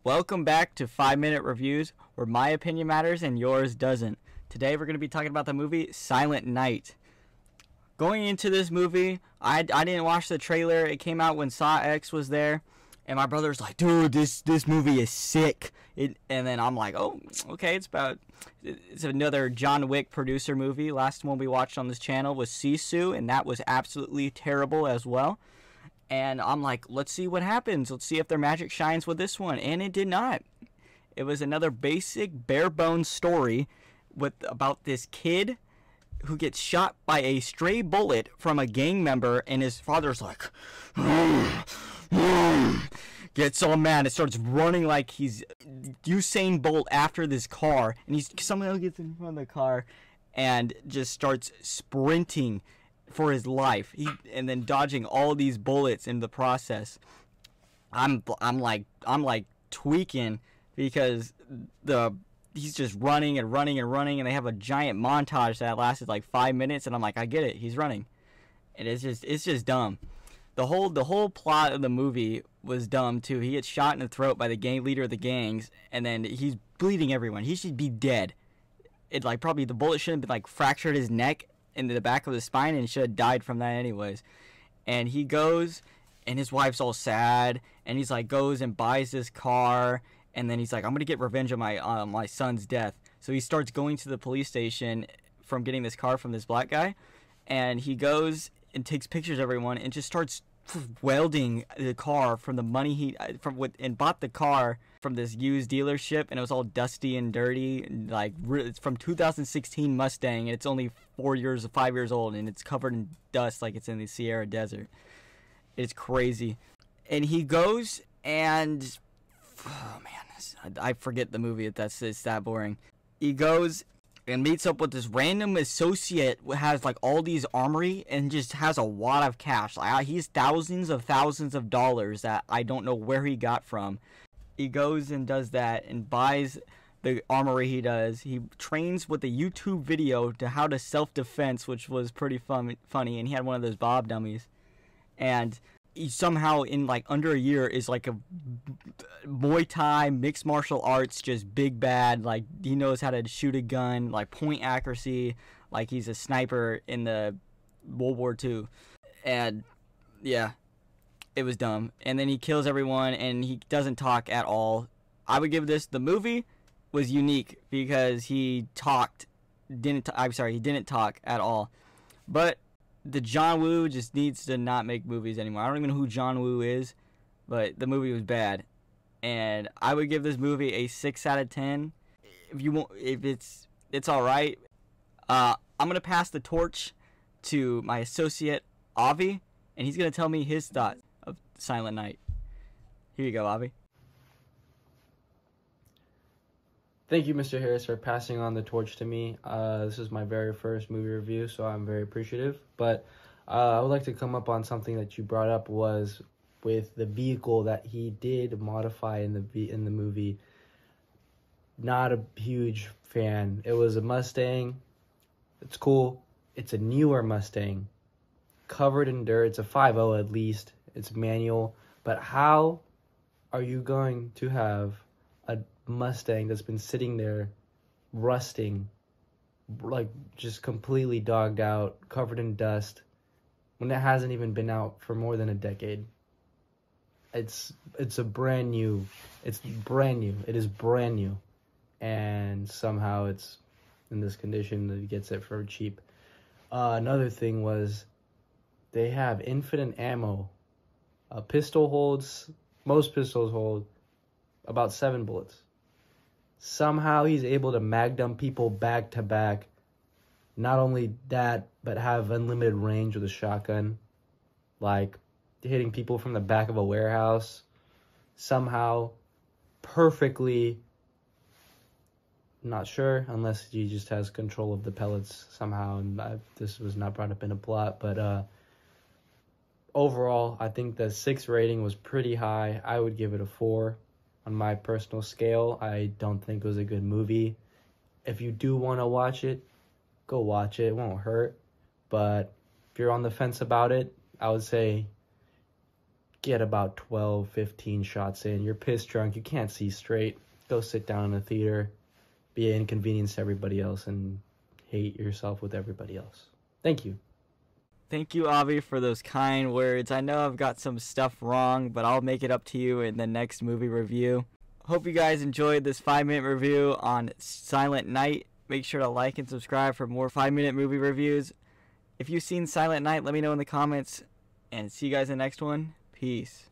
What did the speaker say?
Welcome back to 5-Minute Reviews, where my opinion matters and yours doesn't. Today we're going to be talking about the movie Silent Night. Going into this movie, I didn't watch the trailer. It came out when Saw X was there, and my brother's like, dude, this movie is sick. And then I'm like, oh, okay, it's another John Wick producer movie. Last one we watched on this channel was Sisu, and that was absolutely terrible as well. And I'm like, let's see what happens. Let's see if their magic shines with this one. And it did not. It was another basic, bare-bones story about this kid who gets shot by a stray bullet from a gang member. And his father's like, gets all mad and starts running like he's Usain Bolt after this car. And he somehow gets in front of the car and just starts sprinting for his life, and then dodging all these bullets in the process. I'm like tweaking because he's just running and running and running, and they have a giant montage that lasted like 5 minutes, and I'm like, I get it, he's running, and it's just dumb. The whole plot of the movie was dumb too. He gets shot in the throat by the gang leader of the gangs, and then he's bleeding everyone. He should be dead. It probably the bullet shouldn't have been fractured his neck into the back of the spine, and he should have died from that anyways. And he goes, and his wife's all sad, and he's goes and buys this car, and then he's like, I'm gonna get revenge on my son's death. So he starts going to the police station from getting this car from this black guy, and he goes and takes pictures of everyone and just starts welding the car from the money and bought the car from this used dealership, and it was all dusty and dirty, and it's from 2016 Mustang, and it's only 5 years old, and it's covered in dust like it's in the Sierra Desert. It's crazy. And he goes and I forget the movie. It's that boring. He goes and meets up with this random associate who has all these armory and just has a lot of cash. He's thousands of dollars that I don't know where he got from. He goes and does that and buys the armory he does. He trains with a YouTube video to how to self-defense, which was pretty funny, and he had one of those Bob dummies. And he somehow in under a year is a Muay Thai, mixed martial arts, just big bad. He knows how to shoot a gun, point accuracy, he's a sniper in the World War II. And yeah, it was dumb. And then he kills everyone, and he doesn't talk at all. I would give the movie was unique because he didn't talk at all. But the John Woo just needs to not make movies anymore. I don't even know who John Woo is, but the movie was bad. And I would give this movie a 6 out of 10. If it's all right. I'm gonna pass the torch to my associate Avi, and he's gonna tell me his thoughts of Silent Night. Here you go, Avi. Thank you, Mr. Harris, for passing on the torch to me. This is my very first movie review, so I'm very appreciative. But I would like to come up on something that you brought up was with the vehicle that he did modify in the movie. Not a huge fan. It was a Mustang. It's cool. It's a newer Mustang, covered in dirt. It's a 5.0 at least. It's manual. But how are you going to have a Mustang that's been sitting there rusting, just completely dogged out, covered in dust, when it hasn't even been out for more than a decade? It's brand new. It is brand new, and somehow it's in this condition that he gets it for cheap. Another thing was they have infinite ammo. Most pistols hold about 7 bullets. Somehow he's able to mag-dump people back to back. Not only that, but have unlimited range with a shotgun. Hitting people from the back of a warehouse. Somehow, perfectly, not sure, unless he just has control of the pellets somehow. And this was not brought up in a plot, but overall, I think the 6 rating was pretty high. I would give it a 4. On my personal scale, I don't think it was a good movie. If you do want to watch it, go watch it. It won't hurt. But if you're on the fence about it, I would say get about 12, 15 shots in. You're pissed drunk. You can't see straight. Go sit down in a theater. Be an inconvenience to everybody else and hate yourself with everybody else. Thank you. Thank you, Avi, for those kind words. I know I've got some stuff wrong, but I'll make it up to you in the next movie review. Hope you guys enjoyed this 5-minute review on Silent Night. Make sure to like and subscribe for more 5-minute movie reviews. If you've seen Silent Night, let me know in the comments. And see you guys in the next one. Peace.